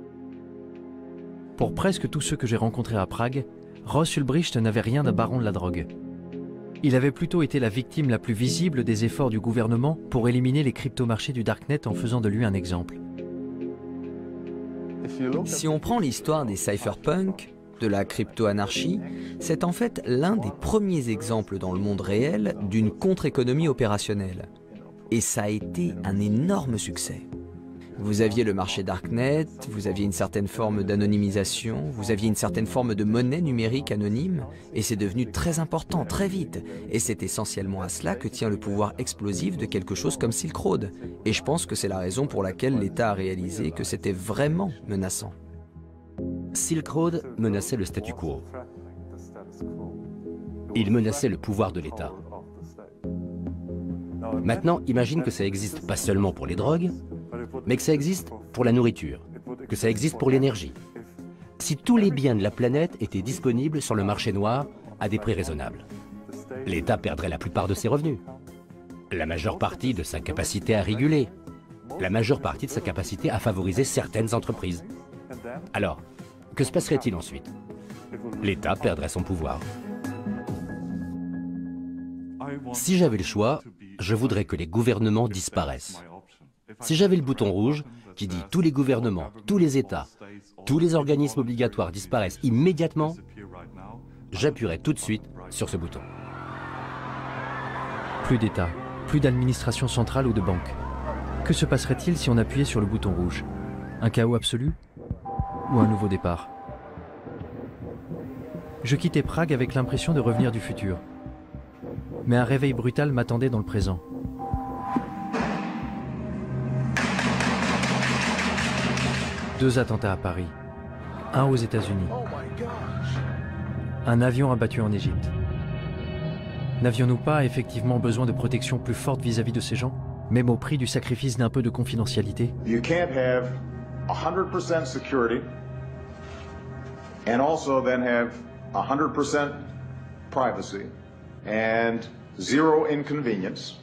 Pour presque tous ceux que j'ai rencontrés à Prague, Ross Ulbricht n'avait rien d'un baron de la drogue. Il avait plutôt été la victime la plus visible des efforts du gouvernement pour éliminer les cryptomarchés du Darknet en faisant de lui un exemple. Si on prend l'histoire des cypherpunks, de la crypto-anarchie, c'est en fait l'un des premiers exemples dans le monde réel d'une contre-économie opérationnelle. Et ça a été un énorme succès. Vous aviez le marché Darknet, vous aviez une certaine forme d'anonymisation, vous aviez une certaine forme de monnaie numérique anonyme, et c'est devenu très important, très vite. Et c'est essentiellement à cela que tient le pouvoir explosif de quelque chose comme Silk Road. Et je pense que c'est la raison pour laquelle l'État a réalisé que c'était vraiment menaçant. Silk Road menaçait le statu quo. Il menaçait le pouvoir de l'État. Maintenant, imagine que ça existe pas seulement pour les drogues, mais que ça existe pour la nourriture, que ça existe pour l'énergie. Si tous les biens de la planète étaient disponibles sur le marché noir à des prix raisonnables, l'État perdrait la plupart de ses revenus, la majeure partie de sa capacité à réguler, la majeure partie de sa capacité à favoriser certaines entreprises. Alors, que se passerait-il ensuite? L'État perdrait son pouvoir. Si j'avais le choix, je voudrais que les gouvernements disparaissent. Si j'avais le bouton rouge qui dit tous les gouvernements, tous les États, tous les organismes obligatoires disparaissent immédiatement, j'appuierais tout de suite sur ce bouton. Plus d'État, plus d'administration centrale ou de banque. Que se passerait-il si on appuyait sur le bouton rouge? Un chaos absolu? Ou un nouveau départ? Je quittais Prague avec l'impression de revenir du futur. Mais un réveil brutal m'attendait dans le présent. Deux attentats à Paris, un aux États-Unis, un avion abattu en Égypte. N'avions-nous pas effectivement besoin de protection plus forte vis-à-vis de ces gens, même au prix du sacrifice d'un peu de confidentialité? You can't have one hundred percent security and also then have one hundred percent privacy and zero inconvenience.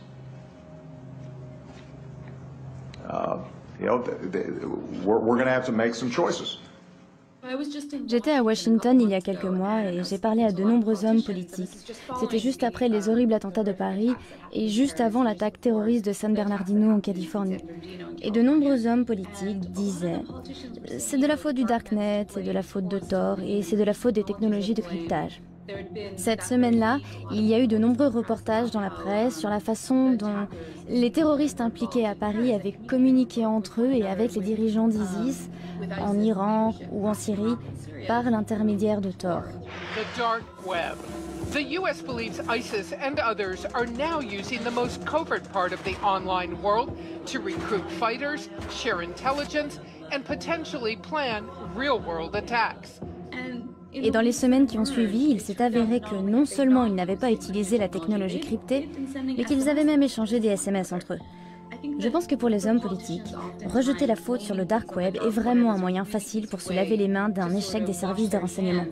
Uh, you know, we're, we're going to have to make some choices. J'étais à Washington il y a quelques mois et j'ai parlé à de nombreux hommes politiques. C'était juste après les horribles attentats de Paris et juste avant l'attaque terroriste de San Bernardino en Californie. Et de nombreux hommes politiques disaient « C'est de la faute du Darknet, c'est de la faute de Tor et c'est de la faute des technologies de cryptage ». Cette semaine-là, il y a eu de nombreux reportages dans la presse sur la façon dont les terroristes impliqués à Paris avaient communiqué entre eux et avec les dirigeants d'ISIS en Iran ou en Syrie par l'intermédiaire de Tor. The dark web. The U S believes ISIS and others are now using the most covert part of the online world to recruit fighters, share intelligence, and potentially plan real-world attacks. Et dans les semaines qui ont suivi, il s'est avéré que non seulement ils n'avaient pas utilisé la technologie cryptée, mais qu'ils avaient même échangé des S M S entre eux. Je pense que pour les hommes politiques, rejeter la faute sur le dark web est vraiment un moyen facile pour se laver les mains d'un échec des services de renseignement.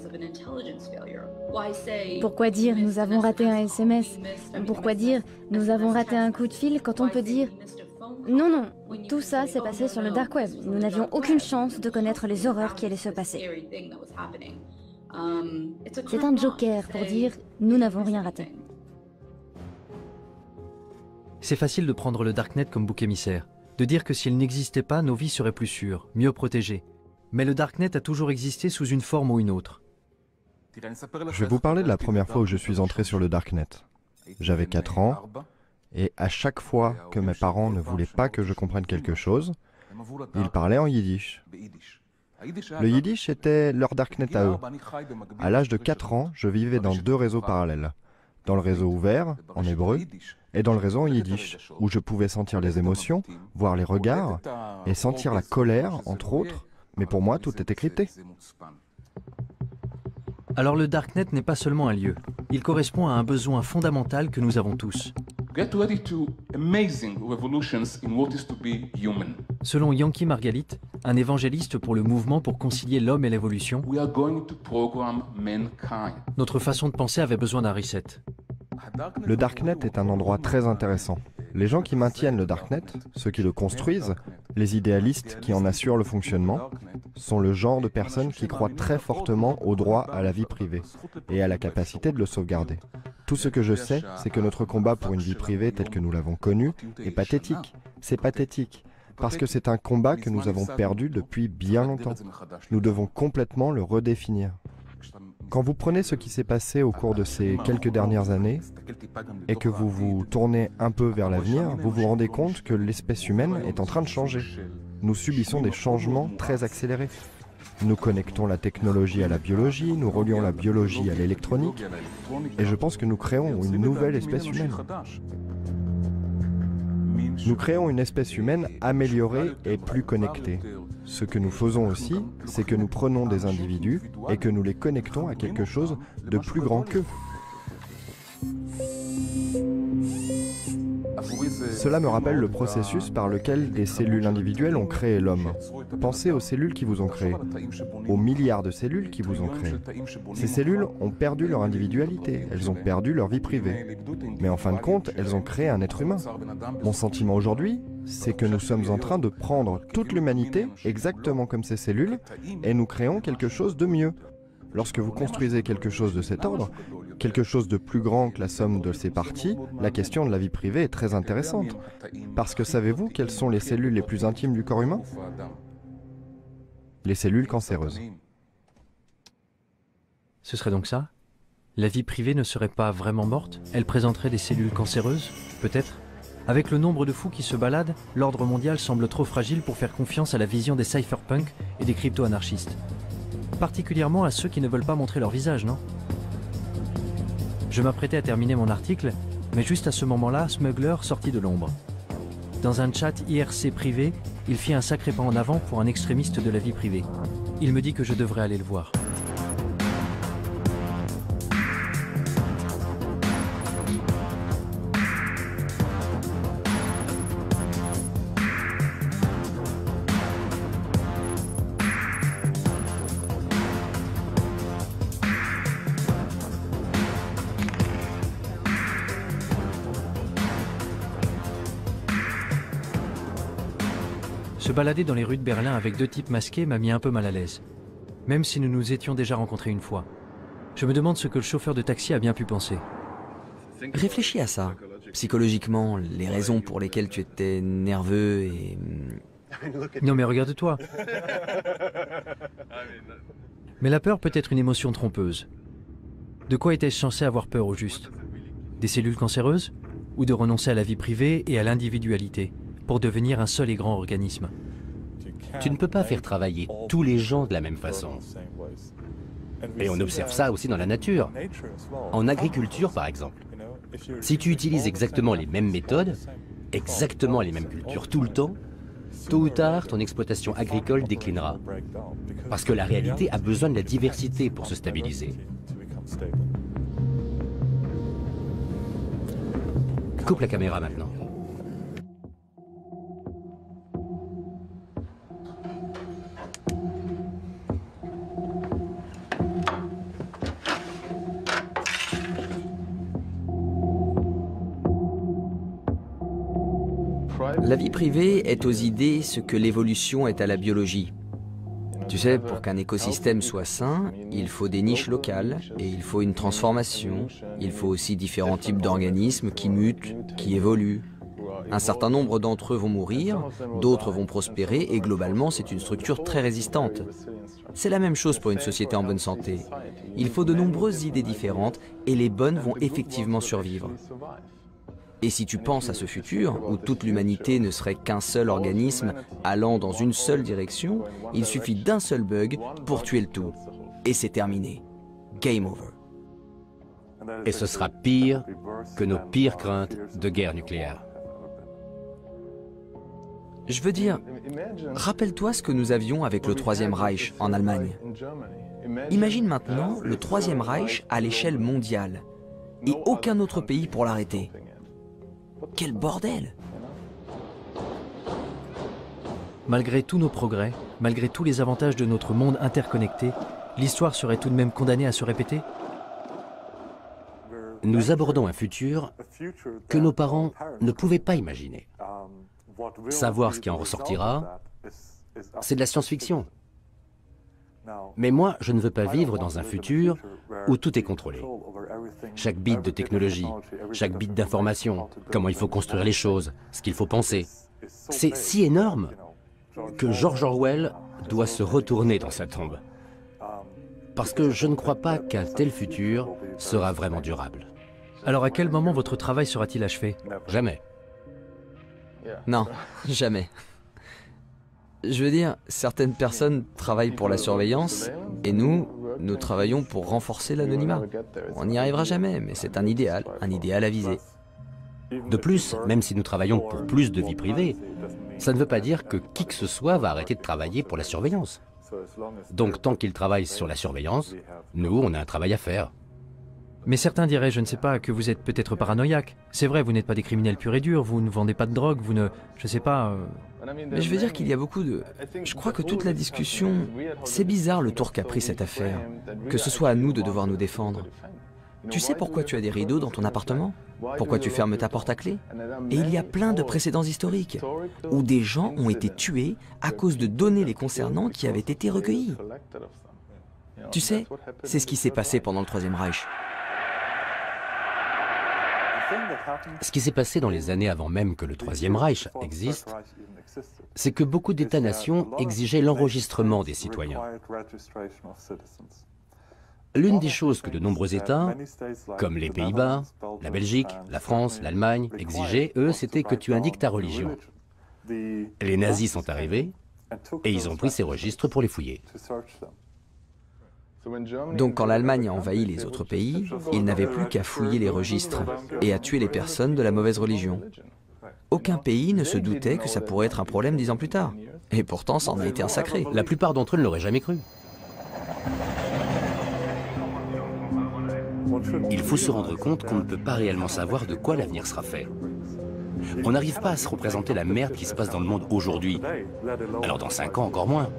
Pourquoi dire « nous avons raté un S M S » ? Pourquoi dire « nous avons raté un coup de fil » quand on peut dire « non, non, tout ça s'est passé sur le dark web, nous n'avions aucune chance de connaître les horreurs qui allaient se passer ». C'est un joker pour dire « nous n'avons rien raté ». C'est facile de prendre le Darknet comme bouc émissaire, de dire que s'il n'existait pas, nos vies seraient plus sûres, mieux protégées. Mais le Darknet a toujours existé sous une forme ou une autre. Je vais vous parler de la première fois où je suis entré sur le Darknet. J'avais quatre ans, et à chaque fois que mes parents ne voulaient pas que je comprenne quelque chose, ils parlaient en yiddish. Le yiddish était leur Darknet à eux. À l'âge de quatre ans, je vivais dans deux réseaux parallèles. Dans le réseau ouvert, en hébreu, et dans le réseau en yiddish, où je pouvais sentir les émotions, voir les regards, et sentir la colère, entre autres, mais pour moi, tout était crypté. Alors le Darknet n'est pas seulement un lieu, il correspond à un besoin fondamental que nous avons tous. Get ready to amazing revolutions in what is to be human. Selon Yanky Margalit, un évangéliste pour le mouvement pour concilier l'homme et l'évolution, notre façon de penser avait besoin d'un reset. Le Darknet est un endroit très intéressant. Les gens qui maintiennent le Darknet, ceux qui le construisent, les idéalistes qui en assurent le fonctionnement, sont le genre de personnes qui croient très fortement au droit à la vie privée et à la capacité de le sauvegarder. Tout ce que je sais, c'est que notre combat pour une vie privée telle que nous l'avons connue est pathétique. C'est pathétique, parce que c'est un combat que nous avons perdu depuis bien longtemps. Nous devons complètement le redéfinir. Quand vous prenez ce qui s'est passé au cours de ces quelques dernières années et que vous vous tournez un peu vers l'avenir, vous vous rendez compte que l'espèce humaine est en train de changer. Nous subissons des changements très accélérés. Nous connectons la technologie à la biologie, nous relions la biologie à l'électronique, et je pense que nous créons une nouvelle espèce humaine. Nous créons une espèce humaine améliorée et plus connectée. Ce que nous faisons aussi, c'est que nous prenons des individus et que nous les connectons à quelque chose de plus grand qu'eux. Cela me rappelle le processus par lequel des cellules individuelles ont créé l'homme. Pensez aux cellules qui vous ont créé, aux milliards de cellules qui vous ont créé. Ces cellules ont perdu leur individualité, elles ont perdu leur vie privée. Mais en fin de compte, elles ont créé un être humain. Mon sentiment aujourd'hui, c'est que nous sommes en train de prendre toute l'humanité, exactement comme ces cellules, et nous créons quelque chose de mieux. Lorsque vous construisez quelque chose de cet ordre, quelque chose de plus grand que la somme de ses parties, la question de la vie privée est très intéressante. Parce que savez-vous quelles sont les cellules les plus intimes du corps humain? Les cellules cancéreuses. Ce serait donc ça? La vie privée ne serait pas vraiment morte? Elle présenterait des cellules cancéreuses? Peut-être? Avec le nombre de fous qui se baladent, l'ordre mondial semble trop fragile pour faire confiance à la vision des cypherpunks et des crypto-anarchistes. Particulièrement à ceux qui ne veulent pas montrer leur visage, non? Je m'apprêtais à terminer mon article, mais juste à ce moment-là, Smuggler sortit de l'ombre. Dans un chat I R C privé, il fit un sacré pas en avant pour un extrémiste de la vie privée. Il me dit que je devrais aller le voir. Se balader dans les rues de Berlin avec deux types masqués m'a mis un peu mal à l'aise, même si nous nous étions déjà rencontrés une fois. Je me demande ce que le chauffeur de taxi a bien pu penser. Réfléchis à ça. Psychologiquement, les raisons pour lesquelles tu étais nerveux et... Non mais regarde-toi. Mais la peur peut être une émotion trompeuse. De quoi était-je censé avoir peur au juste? Des cellules cancéreuses? Ou de renoncer à la vie privée et à l'individualité pour devenir un seul et grand organisme? Tu ne peux pas faire travailler tous les gens de la même façon. Et on observe ça aussi dans la nature. En agriculture, par exemple. Si tu utilises exactement les mêmes méthodes, exactement les mêmes cultures tout le temps, tôt ou tard, ton exploitation agricole déclinera. Parce que la réalité a besoin de la diversité pour se stabiliser. Coupe la caméra maintenant. La vie privée est aux idées ce que l'évolution est à la biologie. Tu sais, pour qu'un écosystème soit sain, il faut des niches locales et il faut une transformation. Il faut aussi différents types d'organismes qui mutent, qui évoluent. Un certain nombre d'entre eux vont mourir, d'autres vont prospérer et globalement, c'est une structure très résistante. C'est la même chose pour une société en bonne santé. Il faut de nombreuses idées différentes et les bonnes vont effectivement survivre. Et si tu penses à ce futur, où toute l'humanité ne serait qu'un seul organisme allant dans une seule direction, il suffit d'un seul bug pour tuer le tout. Et c'est terminé. Game over. Et ce sera pire que nos pires craintes de guerre nucléaire. Je veux dire, rappelle-toi ce que nous avions avec le Troisième Reich en Allemagne. Imagine maintenant le Troisième Reich à l'échelle mondiale, et aucun autre pays pour l'arrêter. Quel bordel! Malgré tous nos progrès, malgré tous les avantages de notre monde interconnecté, l'histoire serait tout de même condamnée à se répéter? Nous abordons un futur que nos parents ne pouvaient pas imaginer. Savoir ce qui en ressortira, c'est de la science-fiction. Mais moi, je ne veux pas vivre dans un futur où tout est contrôlé. Chaque bit de technologie, chaque bit d'information, comment il faut construire les choses, ce qu'il faut penser. C'est si énorme que George Orwell doit se retourner dans sa tombe. Parce que je ne crois pas qu'un tel futur sera vraiment durable. Alors à quel moment votre travail sera-t-il achevé? Jamais. Non, jamais. Je veux dire, certaines personnes travaillent pour la surveillance, et nous, nous travaillons pour renforcer l'anonymat. On n'y arrivera jamais, mais c'est un idéal, un idéal à viser. De plus, même si nous travaillons pour plus de vie privée, ça ne veut pas dire que qui que ce soit va arrêter de travailler pour la surveillance. Donc tant qu'ils travaillent sur la surveillance, nous, on a un travail à faire. Mais certains diraient, je ne sais pas, que vous êtes peut-être paranoïaque. C'est vrai, vous n'êtes pas des criminels purs et durs, vous ne vendez pas de drogue, vous ne... je sais pas... Euh... Mais je veux dire qu'il y a beaucoup de... Je crois que toute la discussion... C'est bizarre le tour qu'a pris cette affaire. Que ce soit à nous de devoir nous défendre. Tu sais pourquoi tu as des rideaux dans ton appartement? Pourquoi tu fermes ta porte à clé? Et il y a plein de précédents historiques, où des gens ont été tués à cause de données les concernant qui avaient été recueillies. Tu sais, c'est ce qui s'est passé pendant le Troisième Reich. Ce qui s'est passé dans les années avant même que le Troisième Reich existe, c'est que beaucoup d'États-nations exigeaient l'enregistrement des citoyens. L'une des choses que de nombreux États, comme les Pays-Bas, la Belgique, la France, l'Allemagne, exigeaient, eux, c'était que tu indiques ta religion. Les nazis sont arrivés et ils ont pris ces registres pour les fouiller. Donc quand l'Allemagne a envahi les autres pays, ils n'avaient plus qu'à fouiller les registres et à tuer les personnes de la mauvaise religion. Aucun pays ne se doutait que ça pourrait être un problème dix ans plus tard. Et pourtant, ça en a été un sacré. La plupart d'entre eux ne l'auraient jamais cru. Il faut se rendre compte qu'on ne peut pas réellement savoir de quoi l'avenir sera fait. On n'arrive pas à se représenter la merde qui se passe dans le monde aujourd'hui. Alors dans cinq ans, encore moins.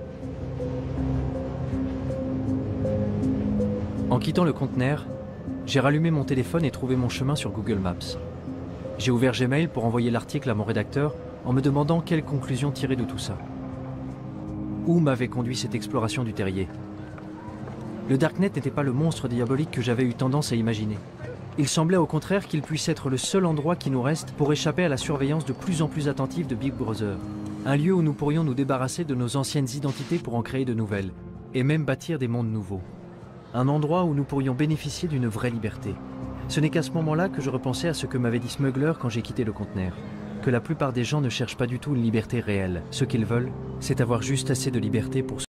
En quittant le conteneur, j'ai rallumé mon téléphone et trouvé mon chemin sur Google Maps. J'ai ouvert Gmail pour envoyer l'article à mon rédacteur en me demandant quelles conclusions tirer de tout ça. Où m'avait conduit cette exploration du terrier? Le Darknet n'était pas le monstre diabolique que j'avais eu tendance à imaginer. Il semblait au contraire qu'il puisse être le seul endroit qui nous reste pour échapper à la surveillance de plus en plus attentive de Big Brother. Un lieu où nous pourrions nous débarrasser de nos anciennes identités pour en créer de nouvelles, et même bâtir des mondes nouveaux. Un endroit où nous pourrions bénéficier d'une vraie liberté. Ce n'est qu'à ce moment-là que je repensais à ce que m'avait dit Smuggler quand j'ai quitté le conteneur. Que la plupart des gens ne cherchent pas du tout une liberté réelle. Ce qu'ils veulent, c'est avoir juste assez de liberté pour